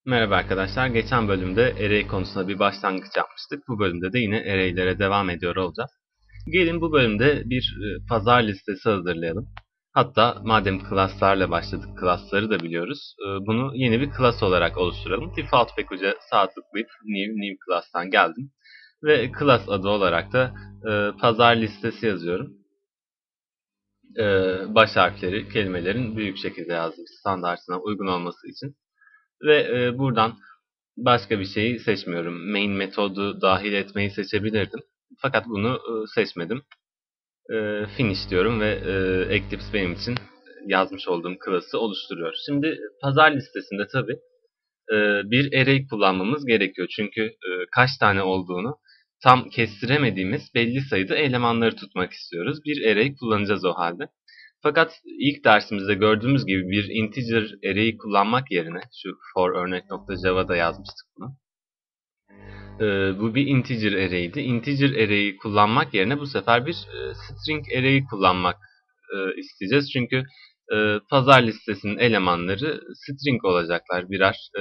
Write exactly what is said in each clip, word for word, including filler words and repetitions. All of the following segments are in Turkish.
Merhaba arkadaşlar. Geçen bölümde array konusunda bir başlangıç yapmıştık. Bu bölümde de yine array'lere devam ediyor olacağız. Gelin bu bölümde bir e, pazar listesi hazırlayalım. Hatta madem class'larla başladık, class'ları da biliyoruz. e, Bunu yeni bir class olarak oluşturalım. Default package'a sağ tıklayıp new, new class'tan geldim. Ve class adı olarak da e, pazar listesi yazıyorum. E, Baş harfleri, kelimelerin büyük şekilde yazdım standartına uygun olması için. Ve e, buradan başka bir şeyi seçmiyorum. Main metodu dahil etmeyi seçebilirdim. Fakat bunu e, seçmedim. E, finish diyorum ve e, Eclipse benim için yazmış olduğum class'ı oluşturuyor. Şimdi pazar listesinde tabii e, bir array kullanmamız gerekiyor. Çünkü e, kaç tane olduğunu tam kestiremediğimiz belli sayıda elemanları tutmak istiyoruz. Bir array kullanacağız o halde. Fakat ilk dersimizde gördüğümüz gibi bir integer array'i kullanmak yerine, şu for örnek.java'da yazmıştık bunu. Ee, bu bir integer array'di. Integer array'i kullanmak yerine bu sefer bir e, string array'i kullanmak e, isteyeceğiz. Çünkü e, pazar listesinin elemanları string olacaklar. Birer e,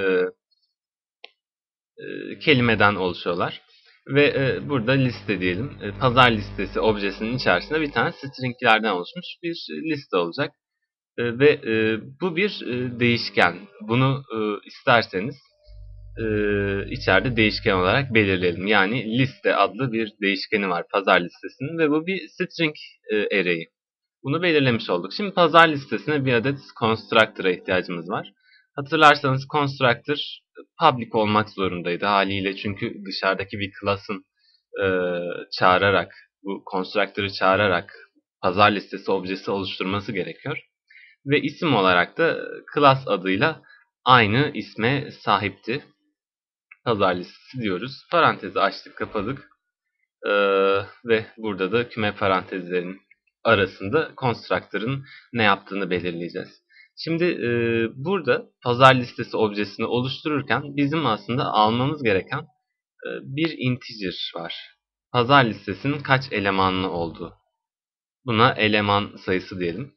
e, kelimeden oluşuyorlar. Ve e, burada liste diyelim. E, pazar listesi objesinin içerisinde bir tane stringlerden oluşmuş bir liste olacak. E, ve e, bu bir e, değişken. Bunu e, isterseniz e, içeride değişken olarak belirleyelim. Yani liste adlı bir değişkeni var pazar listesinin ve bu bir string e, array'i. Bunu belirlemiş olduk. Şimdi pazar listesine bir adet constructor'a ihtiyacımız var. Hatırlarsanız constructor public olmak zorundaydı haliyle, çünkü dışarıdaki bir class'ın e, çağırarak, bu constructor'ı çağırarak pazar listesi objesi oluşturması gerekiyor. Ve isim olarak da class adıyla aynı isme sahipti. Pazar listesi diyoruz. Parantezi açtık, kapadık. Ee, ve burada da küme parantezlerinin arasında constructor'ın ne yaptığını belirleyeceğiz. Şimdi e, burada pazar listesi objesini oluştururken bizim aslında almamız gereken e, bir integer var. Pazar listesinin kaç elemanlı olduğu. Buna eleman sayısı diyelim.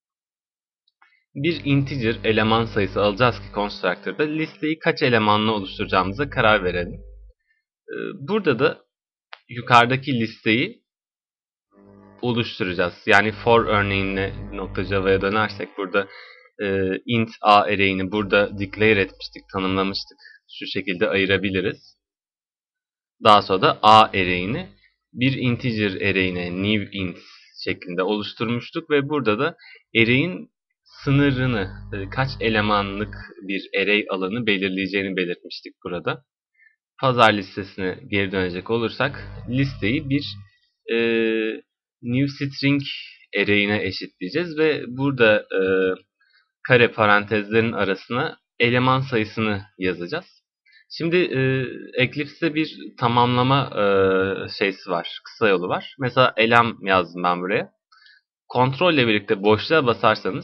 Bir integer eleman sayısı alacağız ki constructor'da listeyi kaç elemanlı oluşturacağımıza karar verelim. Burada da yukarıdaki listeyi oluşturacağız. Yani for örneğine .java'ya dönersek burada int a array'ini burada declare etmiştik, tanımlamıştık. Şu şekilde ayırabiliriz. Daha sonra da a array'ini bir integer array'ine new int şeklinde oluşturmuştuk ve burada da array'in sınırını, kaç elemanlık bir array alanı belirleyeceğini belirtmiştik burada. Pazar listesine geri dönecek olursak listeyi bir e, new string array'ine eşitleyeceğiz ve burada e, kare parantezlerin arasına eleman sayısını yazacağız. Şimdi e, Eclipse'de bir tamamlama e, şeysi var, kısa yolu var. Mesela elem yazdım ben buraya. Kontrol ile birlikte boşluğa basarsanız,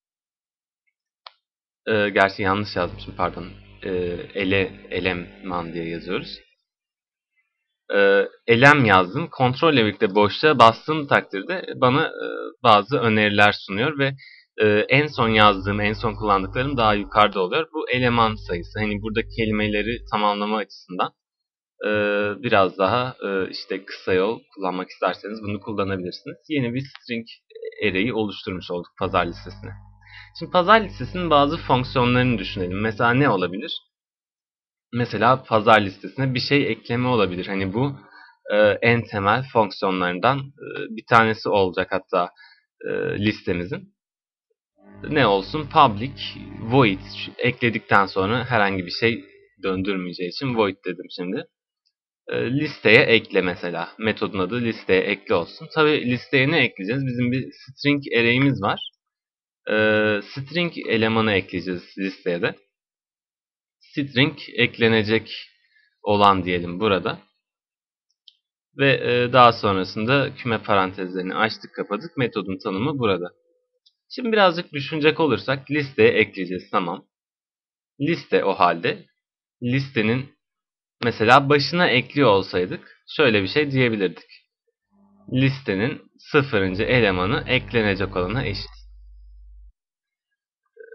e, gerçi yanlış yazmışım, pardon. E, ele eleman diye yazıyoruz. E, elem yazdım. Kontrol ile birlikte boşluğa bastığım takdirde bana e, bazı öneriler sunuyor ve e, en son yazdığım, en son kullandıklarım daha yukarıda oluyor. Bu eleman sayısı. Hani burada kelimeleri tamamlama açısından e, biraz daha e, işte kısa yol kullanmak isterseniz bunu kullanabilirsiniz. Yeni bir string array'i oluşturmuş olduk pazar listesine. Şimdi pazar listesinin bazı fonksiyonlarını düşünelim. Mesela ne olabilir? Mesela pazar listesine bir şey ekleme olabilir. Hani bu e, en temel fonksiyonlarından e, bir tanesi olacak hatta e, listemizin. Ne olsun? Public void ekledikten sonra herhangi bir şey döndürmeyeceği için void dedim şimdi. E, listeye ekle mesela. Metodun adı listeye ekle olsun. Tabi listeye ne ekleyeceğiz? Bizim bir string array'imiz var. E, string elemanı ekleyeceğiz listeye de. String eklenecek olan diyelim burada. Ve e, daha sonrasında küme parantezlerini açtık, kapadık. Metodun tanımı burada. Şimdi birazcık düşünecek olursak listeye ekleyeceğiz. Tamam. Liste o halde. Listenin mesela başına ekliyor olsaydık şöyle bir şey diyebilirdik. Listenin sıfırıncı elemanı eklenecek olana eşit.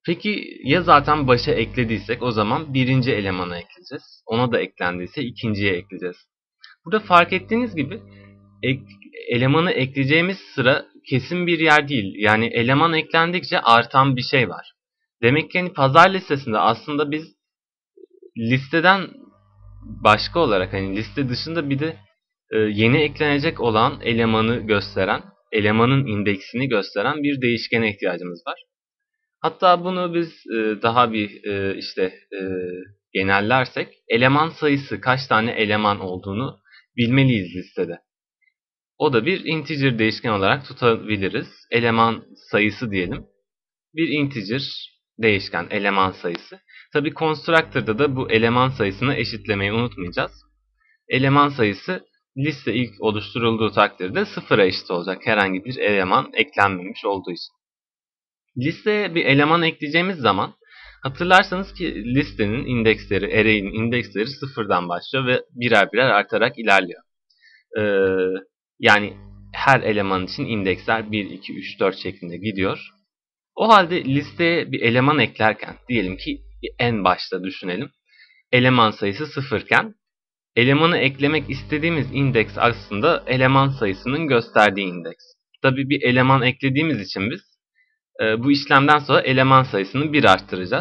Peki ya zaten başa eklediysek o zaman birinci elemana ekleyeceğiz. Ona da eklendiyse ikinciye ekleyeceğiz. Burada fark ettiğiniz gibi ek, elemanı ekleyeceğimiz sıra kesin bir yer değil. Yani eleman eklendikçe artan bir şey var. Demek ki hani pazar listesinde aslında biz listeden başka olarak hani liste dışında bir de e, yeni eklenecek olan elemanı gösteren, elemanın indeksini gösteren bir değişkene ihtiyacımız var. Hatta bunu biz e, daha bir e, işte e, genellersek eleman sayısı kaç tane eleman olduğunu bilmeliyiz listede. O da bir integer değişken olarak tutabiliriz. Eleman sayısı diyelim. Bir integer değişken eleman sayısı. Tabi constructor'da da bu eleman sayısını eşitlemeyi unutmayacağız. Eleman sayısı liste ilk oluşturulduğu takdirde sıfıra eşit olacak. Herhangi bir eleman eklenmemiş olduğu için. Listeye bir eleman ekleyeceğimiz zaman hatırlarsanız ki listenin indeksleri, array'in indeksleri sıfırdan başlıyor ve birer birer artarak ilerliyor. Ee, yani her eleman için indeksler bir, iki, üç, dört şeklinde gidiyor. O halde listeye bir eleman eklerken diyelim ki en başta düşünelim. Eleman sayısı sıfırken elemanı eklemek istediğimiz indeks aslında eleman sayısının gösterdiği indeks. Tabii bir eleman eklediğimiz için biz e, bu işlemden sonra eleman sayısını bir arttıracağız.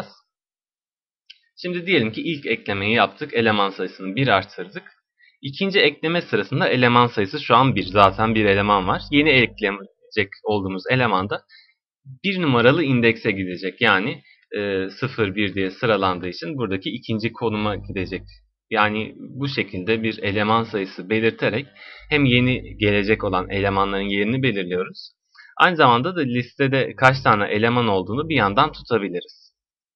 Şimdi diyelim ki ilk eklemeyi yaptık. Eleman sayısını bir arttırdık. İkinci ekleme sırasında eleman sayısı şu an bir. Zaten bir eleman var. Yeni ekleyecek olduğumuz elemanda bir numaralı indekse gidecek. Yani e, sıfır, bir diye sıralandığı için buradaki ikinci konuma gidecek. Yani bu şekilde bir eleman sayısı belirterek hem yeni gelecek olan elemanların yerini belirliyoruz. Aynı zamanda da listede kaç tane eleman olduğunu bir yandan tutabiliriz.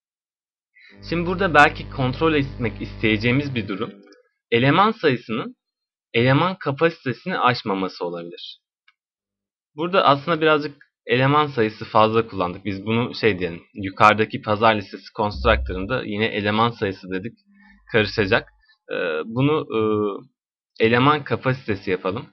Şimdi burada belki kontrol etmek isteyeceğimiz bir durum, eleman sayısının eleman kapasitesini aşmaması olabilir. Burada aslında birazcık eleman sayısı fazla kullandık. Biz bunu şey diyelim, yukarıdaki pazar listesi constructor'ında yine eleman sayısı dedik, karışacak. Bunu eleman kapasitesi yapalım.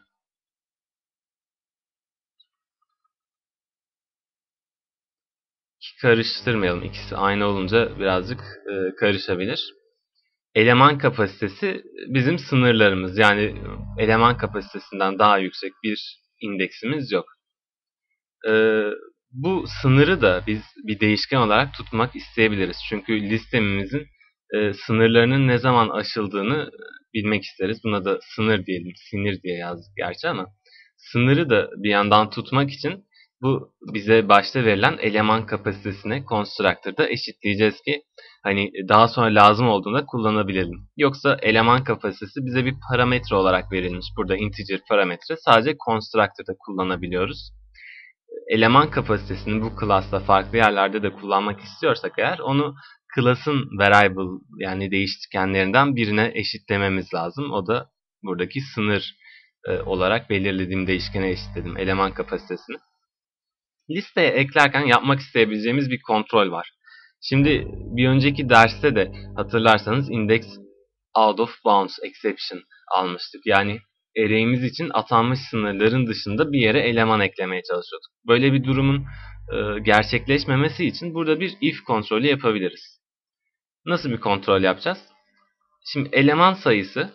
Karıştırmayalım. İkisi aynı olunca birazcık karışabilir. Eleman kapasitesi bizim sınırlarımız. Yani eleman kapasitesinden daha yüksek bir indeksimiz yok. Ee, bu sınırı da biz bir değişken olarak tutmak isteyebiliriz. Çünkü listemizin e, sınırlarının ne zaman aşıldığını bilmek isteriz. Buna da sınır diyelim. Sinir diye yazdık gerçi ama sınırı da bir yandan tutmak için bu bize başta verilen eleman kapasitesine constructor'da eşitleyeceğiz ki hani daha sonra lazım olduğunda kullanabilelim. Yoksa eleman kapasitesi bize bir parametre olarak verilmiş. Burada integer parametre sadece constructor'da kullanabiliyoruz. Eleman kapasitesini bu class'ta farklı yerlerde de kullanmak istiyorsak eğer onu class'ın variable yani değişkenlerinden birine eşitlememiz lazım. O da buradaki sınır e, olarak belirlediğim değişkene eşitledim eleman kapasitesini. Listeye eklerken yapmak isteyebileceğimiz bir kontrol var. Şimdi bir önceki derste de hatırlarsanız index out of bounds exception almıştık. Yani array'imiz için atanmış sınırların dışında bir yere eleman eklemeye çalışıyorduk. Böyle bir durumun e, gerçekleşmemesi için burada bir if kontrolü yapabiliriz. Nasıl bir kontrol yapacağız? Şimdi eleman sayısı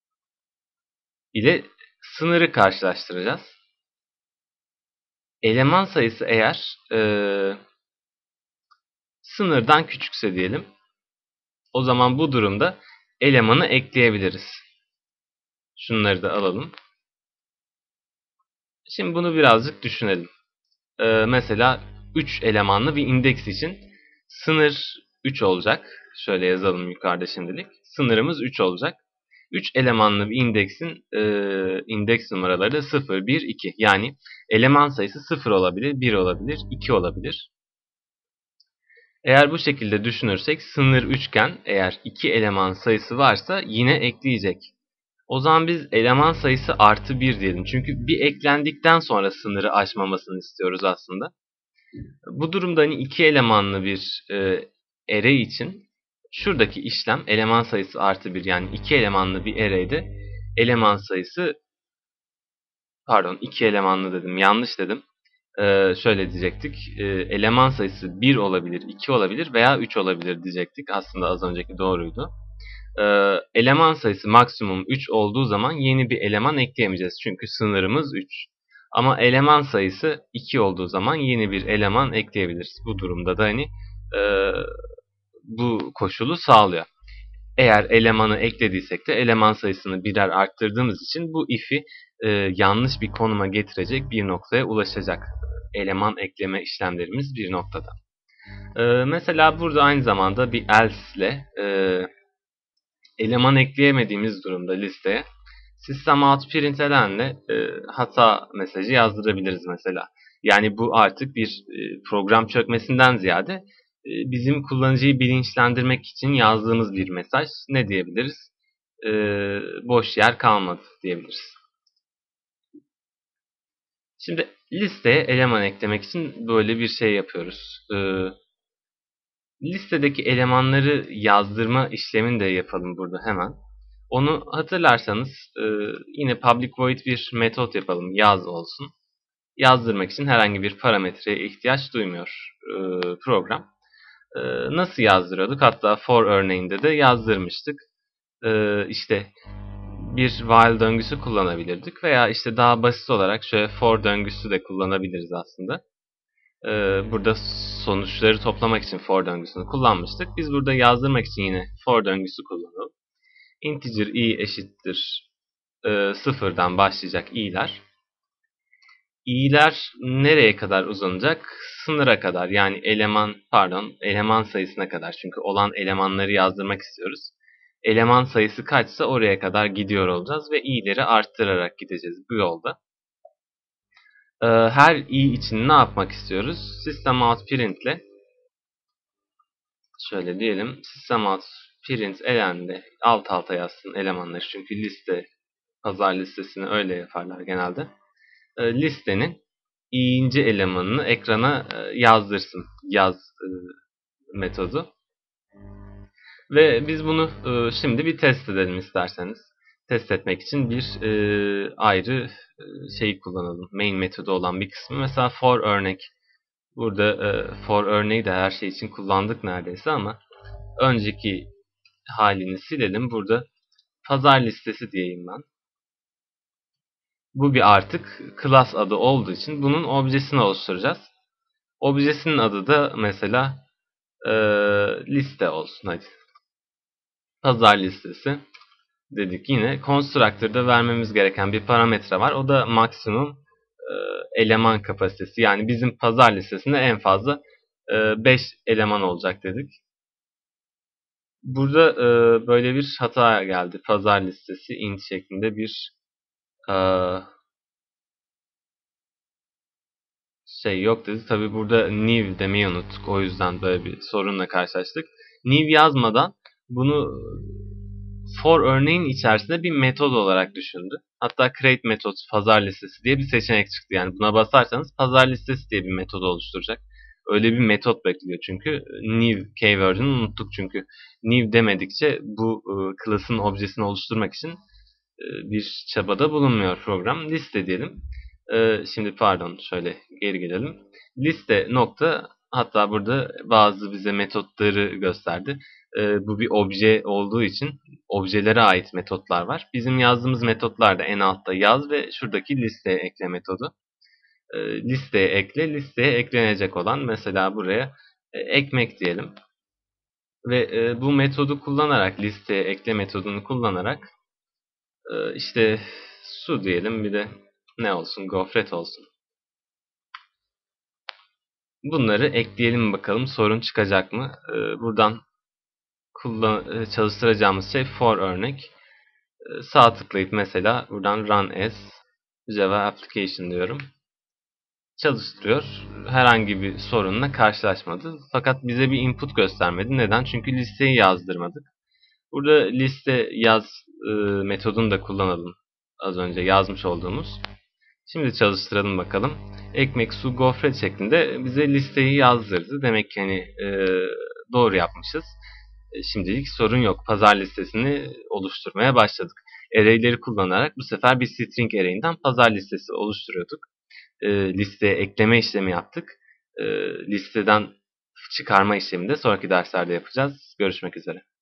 ile sınırı karşılaştıracağız. Eleman sayısı eğer e, sınırdan küçükse diyelim, o zaman bu durumda elemanı ekleyebiliriz. Şunları da alalım. Şimdi bunu birazcık düşünelim. Ee, mesela üç elemanlı bir indeks için sınır üç olacak. Şöyle yazalım yukarıda şimdilik. Sınırımız üç olacak. üç elemanlı bir indeksin e, indeks numaraları da sıfır, bir, iki. Yani eleman sayısı sıfır olabilir, bir olabilir, iki olabilir. Eğer bu şekilde düşünürsek sınır üç iken eğer iki eleman sayısı varsa yine ekleyecek. O zaman biz eleman sayısı artı bir diyelim. Çünkü bir eklendikten sonra sınırı aşmamasını istiyoruz aslında. Bu durumda hani iki elemanlı bir e, array için şuradaki işlem eleman sayısı artı bir yani iki elemanlı bir array'de eleman sayısı pardon iki elemanlı dedim yanlış dedim. e, şöyle diyecektik. E, eleman sayısı bir olabilir, iki olabilir veya üç olabilir diyecektik. Aslında az önceki doğruydu. E, eleman sayısı maksimum üç olduğu zaman yeni bir eleman ekleyemeyeceğiz. Çünkü sınırımız üç. Ama eleman sayısı iki olduğu zaman yeni bir eleman ekleyebiliriz. Bu durumda da hani e, bu koşulu sağlıyor. Eğer elemanı eklediysek de eleman sayısını birer arttırdığımız için bu if'i e, yanlış bir konuma getirecek bir noktaya ulaşacak. Eleman ekleme işlemlerimiz bir noktada. E, mesela burada aynı zamanda bir else ile e, eleman ekleyemediğimiz durumda listeye systemoutprintln'le e, hata mesajı yazdırabiliriz mesela. Yani bu artık bir e, program çökmesinden ziyade e, bizim kullanıcıyı bilinçlendirmek için yazdığımız bir mesaj. Ne diyebiliriz? E, boş yer kalmadı diyebiliriz. Şimdi listeye eleman eklemek için böyle bir şey yapıyoruz. E, listedeki elemanları yazdırma işlemini de yapalım burada hemen. Onu hatırlarsanız e, yine public void bir metot yapalım. Yaz olsun. Yazdırmak için herhangi bir parametreye ihtiyaç duymuyor e, program. E, nasıl yazdırıyorduk? Hatta for örneğinde de yazdırmıştık. E, işte bir while döngüsü kullanabilirdik veya işte daha basit olarak şöyle for döngüsü de kullanabiliriz aslında. E, burada sonuçları toplamak için for döngüsünü kullanmıştık. Biz burada yazdırmak için yine for döngüsü kullanalım. Integer i eşittir e, sıfırdan başlayacak i'ler. i'ler nereye kadar uzanacak? Sınıra kadar, yani eleman pardon eleman sayısına kadar. Çünkü olan elemanları yazdırmak istiyoruz. Eleman sayısı kaçsa oraya kadar gidiyor olacağız ve i'leri arttırarak gideceğiz bu yolda. E, her i için ne yapmak istiyoruz? Systemoutprint ile şöyle diyelim. Systemoutprint elendi. Alt alta yazsın elemanları. Çünkü liste, pazar listesini öyle yaparlar genelde. E, listenin i'inci elemanını ekrana e, yazdırsın. Yaz e, metodu. Ve biz bunu e, şimdi bir test edelim isterseniz. Test etmek için bir e, ayrı e, şeyi kullanalım. Main metodu olan bir kısmı. Mesela for örnek. Burada e, for örneği de her şey için kullandık neredeyse ama önceki halini silelim. Burada pazar listesi diyeyim ben. Bu bir artık class adı olduğu için bunun objesini oluşturacağız. Objesinin adı da mesela e, liste olsun hadi. Pazar listesi dedik yine. Constructor'da vermemiz gereken bir parametre var. O da maksimum e, eleman kapasitesi. Yani bizim pazar listesinde en fazla beş eleman olacak dedik. Burada e, böyle bir hata geldi. Pazar listesi int şeklinde bir e, şey yok dedi. Tabi burada new demeyi unuttuk. O yüzden böyle bir sorunla karşılaştık. New yazmadan bunu for örneğin içerisinde bir metod olarak düşündü. Hatta create metod pazar listesi diye bir seçenek çıktı. Yani buna basarsanız pazar listesi diye bir metod oluşturacak. Öyle bir metot bekliyor çünkü. New keyword'ünü unuttuk çünkü. New demedikçe bu e, class'ın objesini oluşturmak için e, bir çabada bulunmuyor program. Liste diyelim. E, şimdi pardon şöyle geri gidelim. Liste nokta, hatta burada bazı bize metotları gösterdi. E, bu bir obje olduğu için objelere ait metotlar var. Bizim yazdığımız metotlar da en altta yaz ve şuradaki listeye ekle metodu. E, listeye ekle, listeye eklenecek olan mesela buraya e, ekmek diyelim. Ve e, bu metodu kullanarak, listeye ekle metodunu kullanarak e, işte su diyelim, bir de ne olsun, gofret olsun. Bunları ekleyelim bakalım sorun çıkacak mı? E, buradan kullan çalıştıracağımız şey for örnek. E, sağ tıklayıp mesela buradan run as Java application diyorum. Çalıştırıyor. Herhangi bir sorunla karşılaşmadı. Fakat bize bir input göstermedi. Neden? Çünkü listeyi yazdırmadık. Burada liste yaz e, metodunu da kullanalım. Az önce yazmış olduğumuz. Şimdi çalıştıralım bakalım. Ekmek, su, gofret şeklinde bize listeyi yazdırdı. Demek ki hani e, doğru yapmışız. E, şimdilik sorun yok. Pazar listesini oluşturmaya başladık. Array'leri kullanarak bu sefer bir string array'inden pazar listesi oluşturuyorduk. e, listeye ekleme işlemi yaptık. E, listeden çıkarma işlemini de sonraki derslerde yapacağız. Görüşmek üzere.